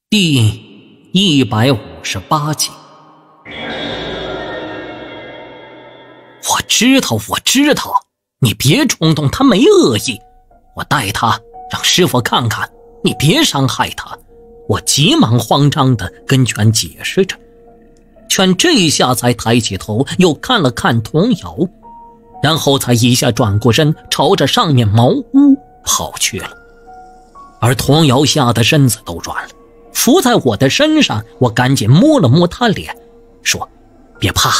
第158集。我知道，你别冲动，他没恶意。我带他让师傅看看，你别伤害他。我急忙慌张地跟全解释着。全这下才抬起头，又看了看童瑶，然后才一下转过身，朝着上面茅屋跑去了。而童瑶吓得身子都软了，伏在我的身上，我赶紧摸了摸她脸，说：“别怕，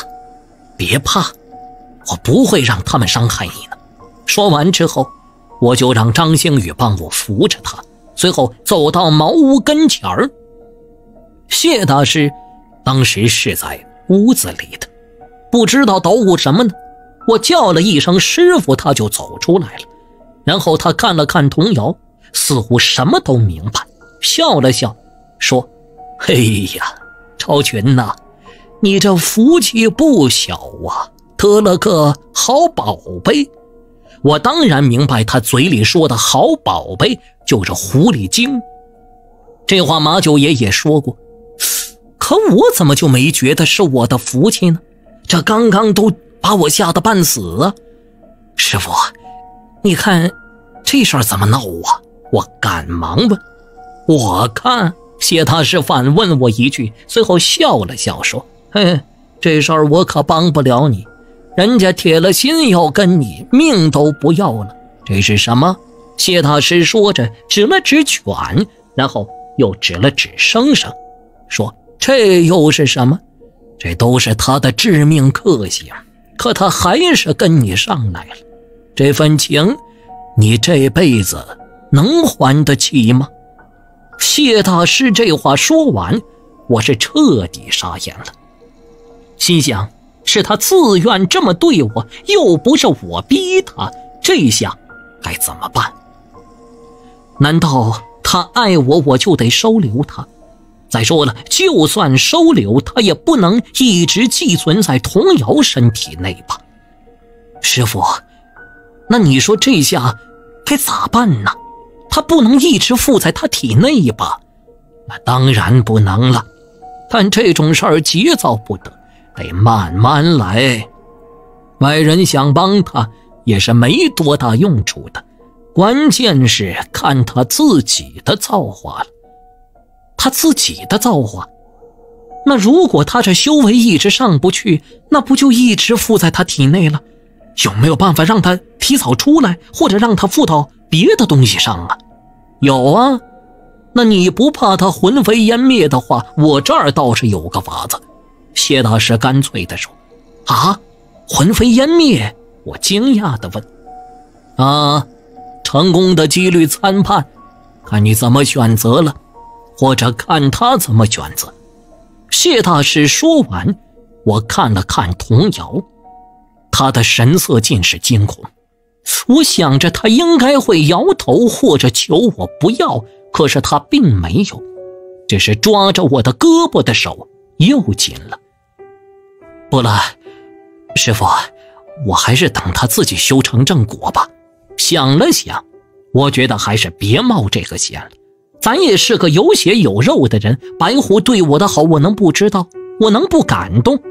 我不会让他们伤害你的。”说完之后，我就让张星宇帮我扶着他，随后走到茅屋跟前儿。谢大师当时是在屋子里的，不知道捣鼓什么呢。我叫了一声师傅，他就走出来了。然后他看了看童瑶，似乎什么都明白，笑了笑，说：“嘿呀，超群呐，你这福气不小啊，得了个好宝贝。”我当然明白他嘴里说的好宝贝就是狐狸精。这话马九爷也说过，可我怎么就没觉得是我的福气呢？这刚刚都把我吓得半死啊！师傅，你看这事儿怎么闹啊？我赶忙问。我看谢大师反问我一句，随后笑了笑说：“这事儿我可帮不了你，人家铁了心要跟你，命都不要了。这是什么？”谢大师说着指了指犬，然后又指了指生生，说：“这又是什么？这都是他的致命克星，可他还是跟你上来了。这份情，你这辈子能还得起吗？”谢大师这话说完，我是彻底傻眼了，心想是他自愿这么对我，又不是我逼他，这下该怎么办？难道他爱我，我就得收留他？再说了，就算收留他，也不能一直寄存在童瑶身体内吧？师傅，那你说这下该咋办呢？他不能一直附在他体内吧？那当然不能了，但这种事儿急躁不得，得慢慢来。外人想帮他也是没多大用处的，关键是看他自己的造化了。他自己的造化？那如果他这修为一直上不去，那不就一直附在他体内了？有没有办法让他提早出来，或者让他附到别的东西上啊？有啊，那你不怕他魂飞烟灭的话，我这儿倒是有个法子。谢大师干脆地说。啊，魂飞烟灭？我惊讶地问。啊，成功的几率参半，看你怎么选择了，或者看他怎么选择。谢大师说完，我看了看童瑶，他的神色尽是惊恐。我想着他应该会摇头或者求我不要，可是他并没有，只是抓着我的胳膊的手又紧了。不了，师傅，我还是等他自己修成正果吧。想了想，我觉得还是别冒这个险了。咱也是个有血有肉的人，白狐对我的好，我能不知道？我能不感动？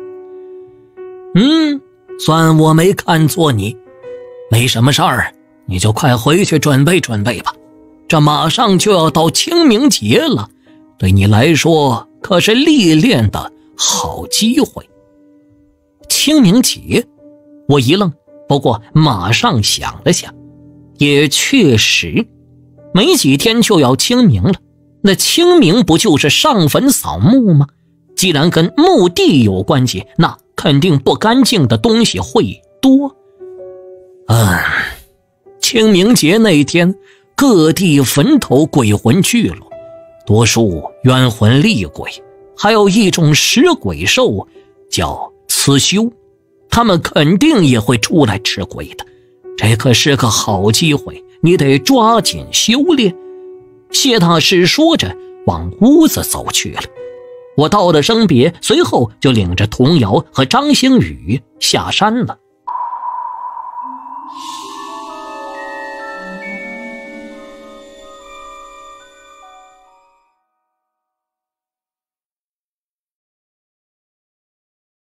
算我没看错你。没什么事儿，你就快回去准备准备吧。这马上就要到清明节了，对你来说可是历练的好机会。清明节？我一愣，不过马上想了想，也确实，没几天就要清明了。那清明不就是上坟扫墓吗？既然跟墓地有关系，那肯定不干净的东西会多。清明节那天，各地坟头鬼魂聚拢，多数冤魂厉鬼，还有一种食鬼兽叫刺修，他们肯定也会出来吃鬼的。这可是个好机会，你得抓紧修炼。谢大师说着往屋子走去了。我道了声别，随后就领着童瑶和张星宇下山了。